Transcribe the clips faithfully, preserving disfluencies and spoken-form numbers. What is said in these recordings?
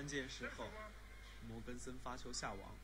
关键时候，摩根森发球下网。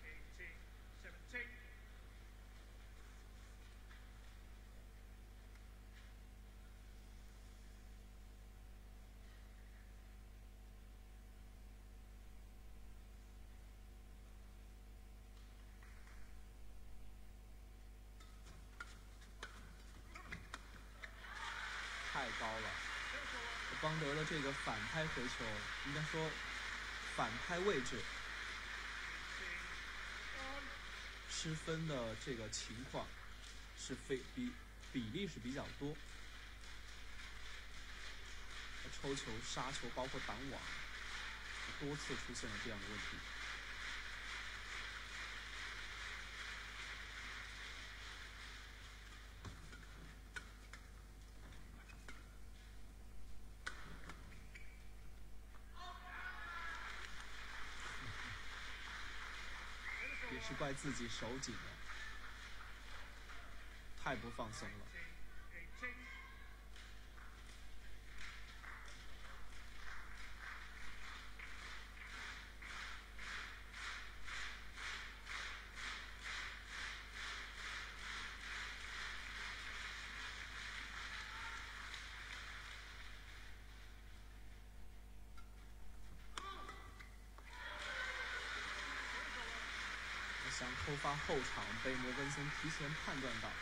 太高了，邦德的这个反拍回球，应该说反拍位置失分的这个情况是非比比例是比较多，抽球、杀球，包括挡网，多次出现了这样的问题。也是怪自己手紧了，太不放松了。想偷发后场，被摩根森提前判断到。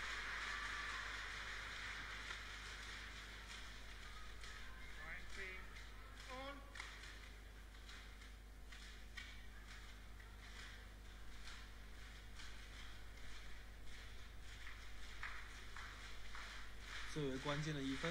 最为关键的一分。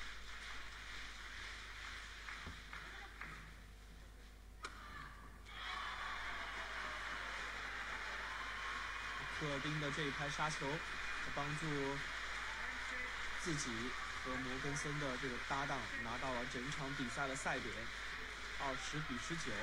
科尔宾的这一拍杀球，帮助自己和摩根森的这个搭档拿到了整场比赛的赛点，二十比十九。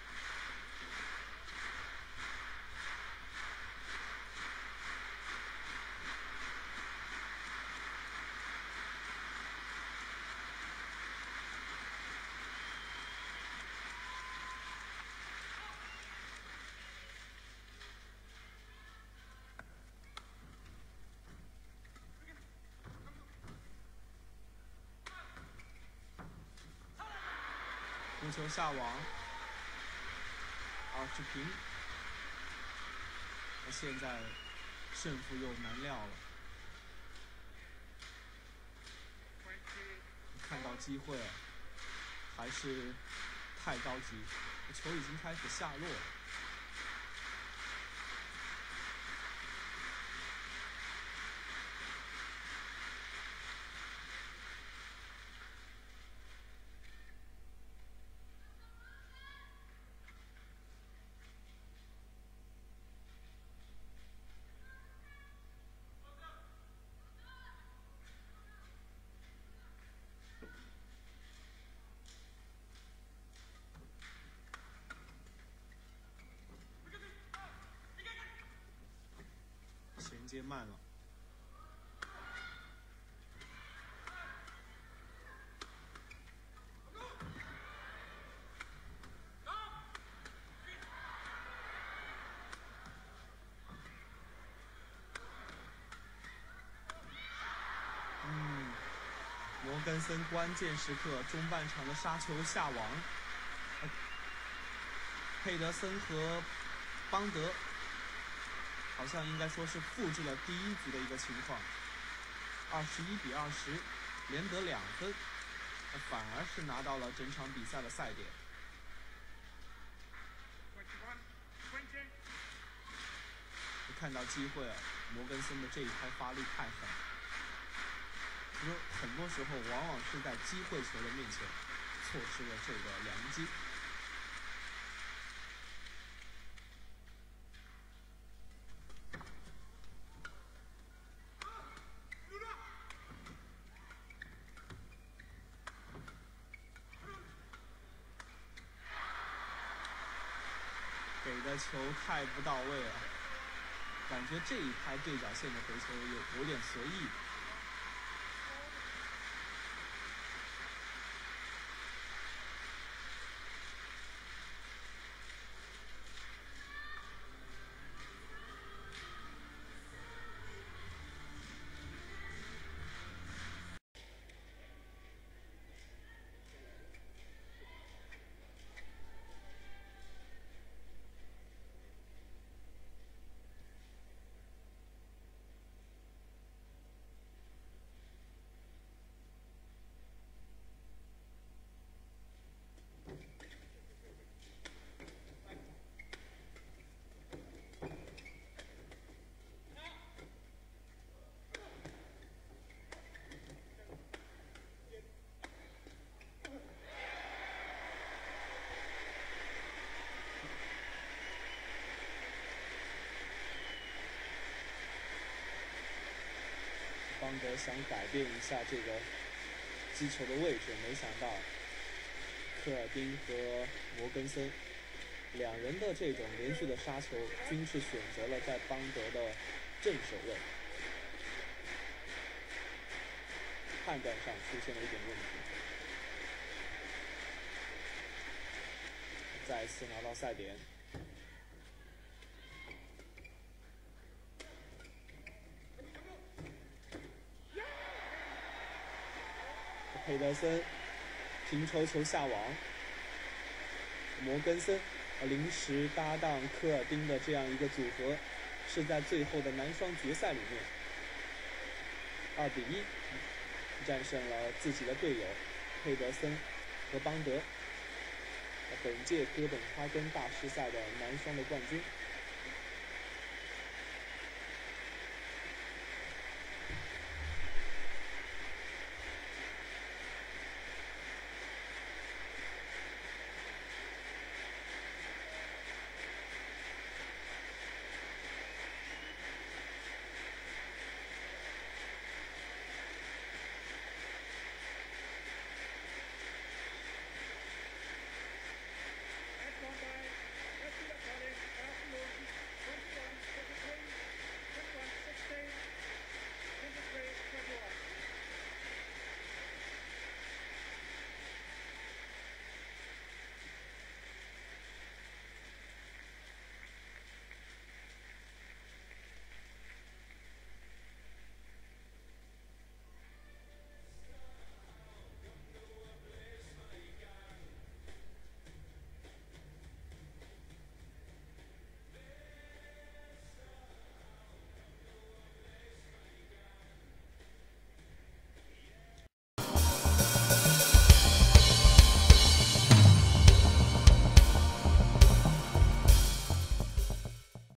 扑球下网，二十平。那现在胜负又难料了。看到机会了，还是太着急，球已经开始下落了。衔接慢了，嗯，摩根森关键时刻中半场的杀球下网，呃、佩德森和邦德好像应该说是复制了第一局的一个情况，二十一比二十，连得两分，反而是拿到了整场比赛的赛点。看到机会了，摩根森的这一拍发力太狠，其实很多时候往往是在机会球的面前错失了这个良机。给的球太不到位了，感觉这一拍对角线的回球有有点随意。 邦德想改变一下这个击球的位置，没想到科尔丁和摩根森两人的这种连续的杀球，均是选择了在邦德的正手位，判断上出现了一点问题。再次拿到赛点。佩德森平抽球下网，摩根森临时搭档科尔丁的这样一个组合，是在最后的男双决赛里面二比一战胜了自己的队友佩德森和邦德，本届哥本哈根大师赛的男双的冠军。